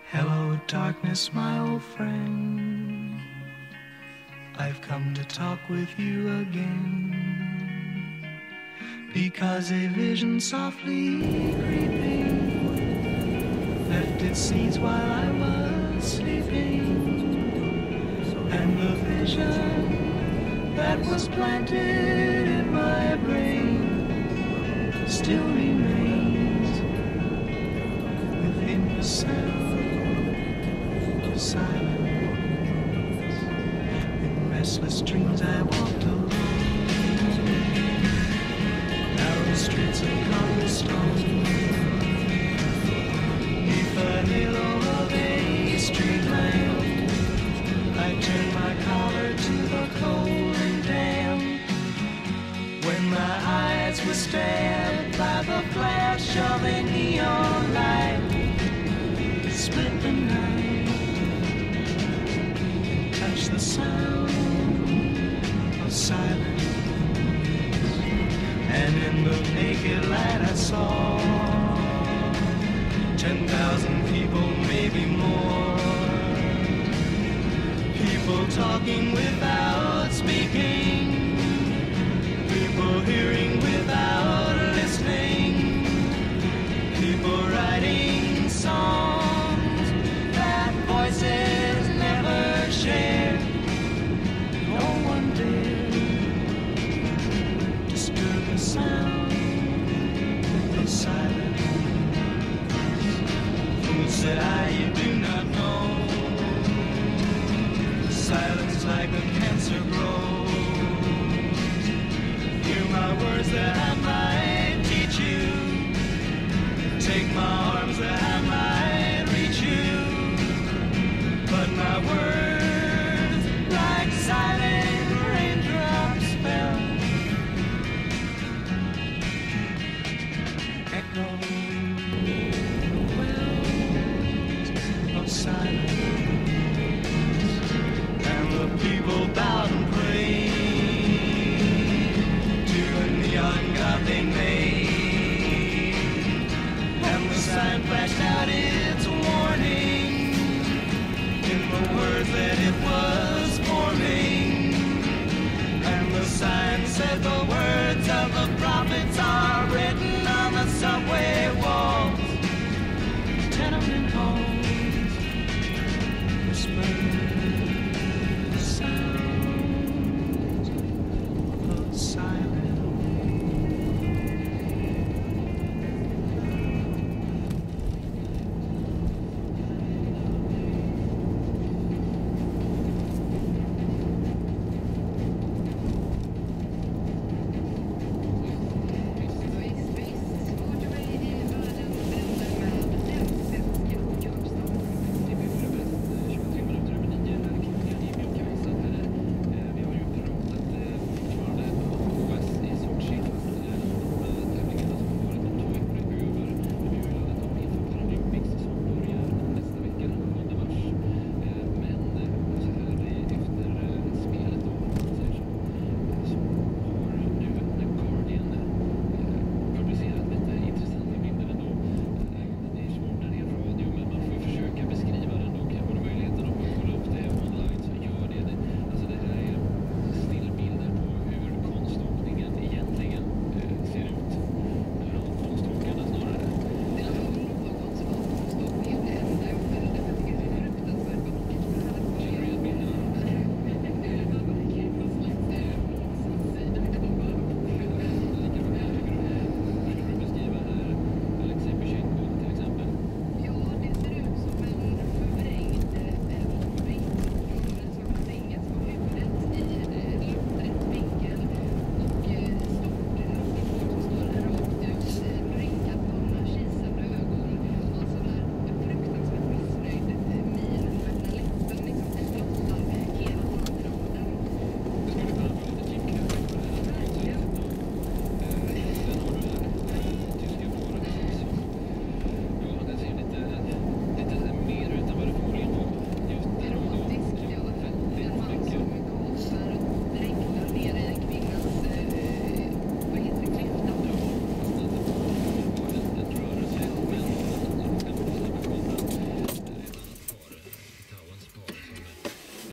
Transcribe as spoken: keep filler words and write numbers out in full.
Hello, darkness, my old friend. I've come to talk with you again, because a vision softly creeping left its seeds while I was sleeping, and the vision that was planted in my brain still remains within the sound of silence. In restless dreams I walked alone, narrow streets of cobblestone, neath the halo of a street lamp. I turned my collar to the cold and damp, when my eyes were stabbed by the flash of a neon light. Split the night, touch the sound of silence, and in the naked light I saw ten thousand people, maybe more, people talking without speaking, people hearing without listening, people writing songs that voices never share. No one dare disturb the sound of silence. Fool, said I, you do not know, silence like a cancer grows. Hear my words that I might teach you, take my arms that I might reach you, but my words like silent raindrops fell, echoing the wells of silence. And the people bowed and prayed to a neon god they made, and the sign flashed out its warning in the words that it was